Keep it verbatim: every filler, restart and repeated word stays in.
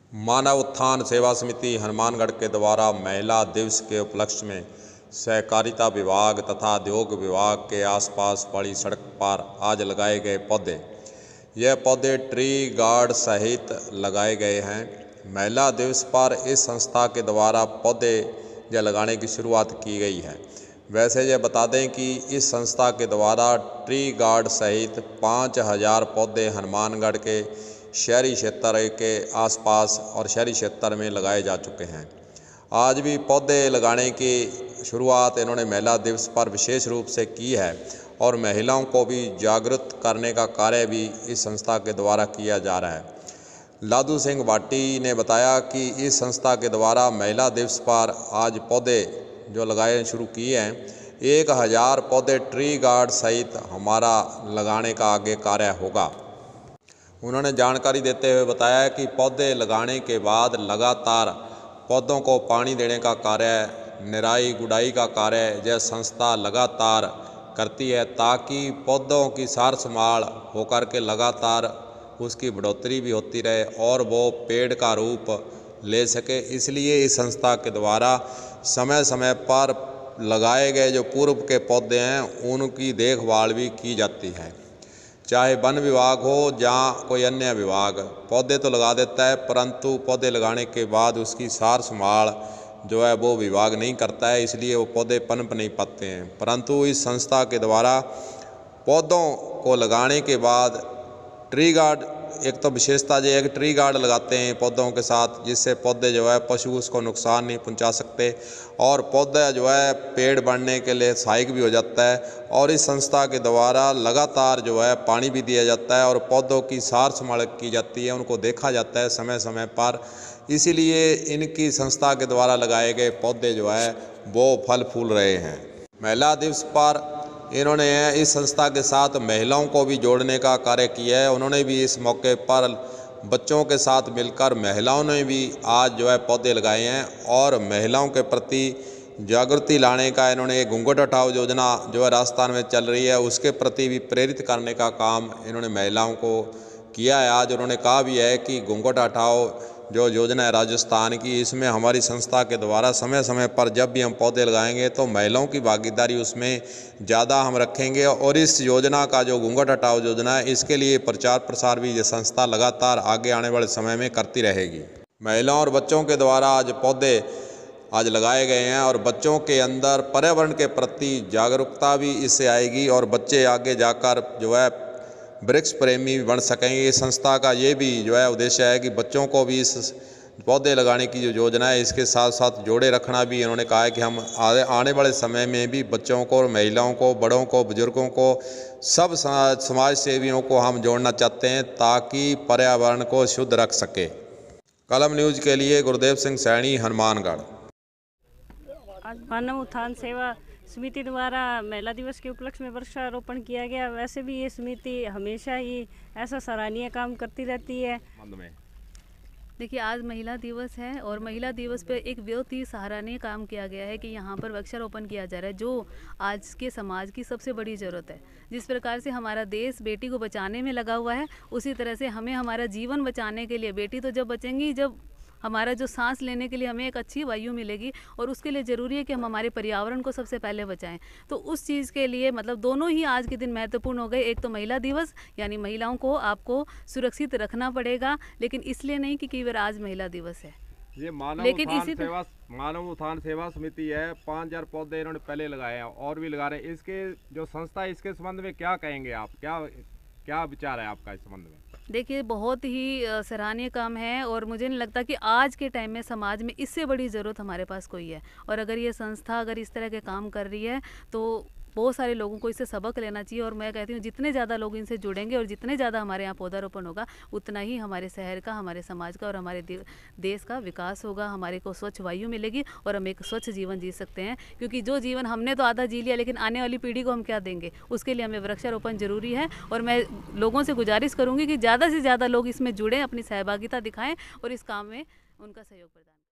मानव उत्थान सेवा समिति हनुमानगढ़ के द्वारा महिला दिवस के उपलक्ष्य में सहकारिता विभाग तथा उद्योग विभाग के आसपास पड़ी सड़क पर आज लगाए गए पौधे यह पौधे ट्री गार्ड सहित लगाए गए हैं। महिला दिवस पर इस संस्था के द्वारा पौधे यह लगाने की शुरुआत की गई है। वैसे यह बता दें कि इस संस्था के द्वारा ट्री गार्ड सहित पाँच हज़ार पौधे हनुमानगढ़ के शहरी क्षेत्र के आसपास और शहरी क्षेत्र में लगाए जा चुके हैं। आज भी पौधे लगाने की शुरुआत इन्होंने महिला दिवस पर विशेष रूप से की है और महिलाओं को भी जागरूक करने का कार्य भी इस संस्था के द्वारा किया जा रहा है। लादू सिंह भाटी ने बताया कि इस संस्था के द्वारा महिला दिवस पर आज पौधे जो लगाए शुरू किए हैं, एक हज़ार पौधे ट्री गार्ड सहित हमारा लगाने का आगे कार्य होगा। उन्होंने जानकारी देते हुए बताया कि पौधे लगाने के बाद लगातार पौधों को पानी देने का कार्य, निराई गुड़ाई का कार्य यह संस्था लगातार करती है ताकि पौधों की सार संभाल होकर के लगातार उसकी बढ़ोतरी भी होती रहे और वो पेड़ का रूप ले सके। इसलिए इस संस्था के द्वारा समय समय पर लगाए गए जो पूर्व के पौधे हैं उनकी देखभाल भी की जाती है। चाहे वन विभाग हो या कोई अन्य विभाग, पौधे तो लगा देता है परंतु पौधे लगाने के बाद उसकी सार संभाल जो है वो विभाग नहीं करता है, इसलिए वो पौधे पनप नहीं पाते हैं। परंतु इस संस्था के द्वारा पौधों को लगाने के बाद ट्री गार्ड, एक तो विशेषता ये है कि ट्री गार्ड लगाते हैं पौधों के साथ, जिससे पौधे जो है पशु उसको नुकसान नहीं पहुंचा सकते और पौधा जो है पेड़ बढ़ने के लिए सहायक भी हो जाता है। और इस संस्था के द्वारा लगातार जो है पानी भी दिया जाता है और पौधों की सार संभाल की जाती है, उनको देखा जाता है समय समय पर। इसीलिए इनकी संस्था के द्वारा लगाए गए पौधे जो है वो फल फूल रहे हैं। महिला दिवस पर इन्होंने इस संस्था के साथ महिलाओं को भी जोड़ने का कार्य किया है। उन्होंने भी इस मौके पर बच्चों के साथ मिलकर महिलाओं ने भी आज जो है पौधे लगाए हैं और महिलाओं के प्रति जागृति लाने का इन्होंने घूंघट हटाओ योजना जो है राजस्थान में चल रही है उसके प्रति भी प्रेरित करने का काम इन्होंने महिलाओं को किया है। आज उन्होंने कहा भी है कि घूंघट हटाओ जो योजना है राजस्थान की, इसमें हमारी संस्था के द्वारा समय समय पर जब भी हम पौधे लगाएंगे तो महिलाओं की भागीदारी उसमें ज़्यादा हम रखेंगे और इस योजना का जो घूंघट हटाओ योजना है इसके लिए प्रचार प्रसार भी ये संस्था लगातार आगे आने वाले समय में करती रहेगी। महिलाओं और बच्चों के द्वारा आज पौधे आज लगाए गए हैं और बच्चों के अंदर पर्यावरण के प्रति जागरूकता भी इससे आएगी और बच्चे आगे जाकर जो है वृक्ष प्रेमी बन सकेंगे। इस संस्था का ये भी जो है उद्देश्य है कि बच्चों को भी इस पौधे लगाने की जो योजना है इसके साथ साथ जोड़े रखना भी। इन्होंने कहा है कि हम आने वाले समय में भी बच्चों को, महिलाओं को, बड़ों को, बुजुर्गों को, सब समाज सेवियों को हम जोड़ना चाहते हैं ताकि पर्यावरण को शुद्ध रख सके। कलम न्यूज़ के लिए गुरुदेव सिंह सैनी, हनुमानगढ़। आज मानव उत्थान सेवा समिति द्वारा महिला दिवस के उपलक्ष्य में वृक्षारोपण किया गया। वैसे भी ये समिति हमेशा ही ऐसा सराहनीय काम करती रहती है। देखिए, आज महिला दिवस है और महिला दिवस पे एक बहुत ही सराहनीय काम किया गया है कि यहाँ पर वृक्षारोपण किया जा रहा है जो आज के समाज की सबसे बड़ी ज़रूरत है। जिस प्रकार से हमारा देश बेटी को बचाने में लगा हुआ है उसी तरह से हमें हमारा जीवन बचाने के लिए, बेटी तो जब बचेंगी जब हमारा जो सांस लेने के लिए हमें एक अच्छी वायु मिलेगी और उसके लिए ज़रूरी है कि हम हमारे पर्यावरण को सबसे पहले बचाएं। तो उस चीज़ के लिए मतलब दोनों ही आज के दिन महत्वपूर्ण हो गए। एक तो महिला दिवस यानी महिलाओं को आपको सुरक्षित रखना पड़ेगा, लेकिन इसलिए नहीं कि केवल आज महिला दिवस है। ये मानव उत्थान सेवा मानव उत्थान सेवा समिति है। पाँच हजार पौधे इन्होंने पहले लगाए हैं और भी लगा रहे हैं। इसके जो संस्था है इसके संबंध में क्या कहेंगे आप, क्या क्या विचार है आपका इस संबंध में? देखिए, बहुत ही सराहनीय काम है और मुझे नहीं लगता कि आज के टाइम में समाज में इससे बड़ी ज़रूरत हमारे पास कोई है। और अगर ये संस्था अगर इस तरह के काम कर रही है तो बहुत सारे लोगों को इससे सबक लेना चाहिए। और मैं कहती हूँ जितने ज़्यादा लोग इनसे जुड़ेंगे और जितने ज़्यादा हमारे यहाँ पौधारोपण होगा उतना ही हमारे शहर का, हमारे समाज का और हमारे देश का विकास होगा। हमारे को स्वच्छ वायु मिलेगी और हम एक स्वच्छ जीवन जी सकते हैं, क्योंकि जो जीवन हमने तो आधा जी लिया लेकिन आने वाली पीढ़ी को हम क्या देंगे, उसके लिए हमें वृक्षारोपण जरूरी है। और मैं लोगों से गुजारिश करूँगी कि ज़्यादा से ज़्यादा लोग इसमें जुड़ें, अपनी सहभागिता दिखाएँ और इस काम में उनका सहयोग प्रदान करें।